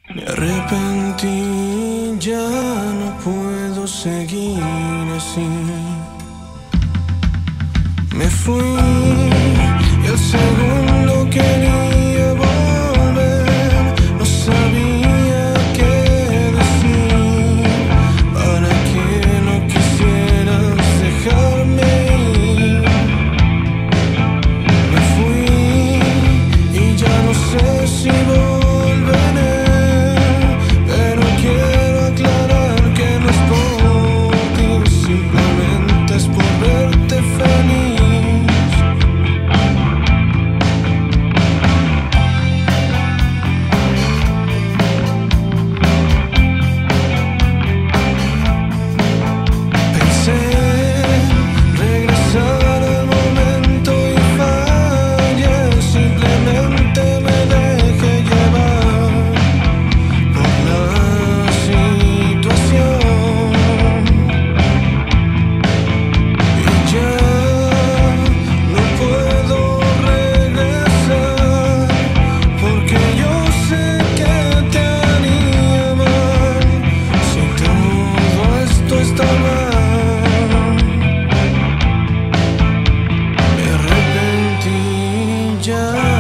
Me arrepentí, ya no puedo seguir así. Me fui y al segundo quería volver. No sabía qué decir para que no quisieras dejarme ir. Me fui y ya no sé si volveré, pero quiero aclarar que no es por ti, simplemente es por verte feliz. Pensé regresar al momento y fallé, simplemente me dejé llevar por la situación. Y ya no puedo regresar, porque yo sé que te haría mal si todo esto está mal. Me arrepentí, ya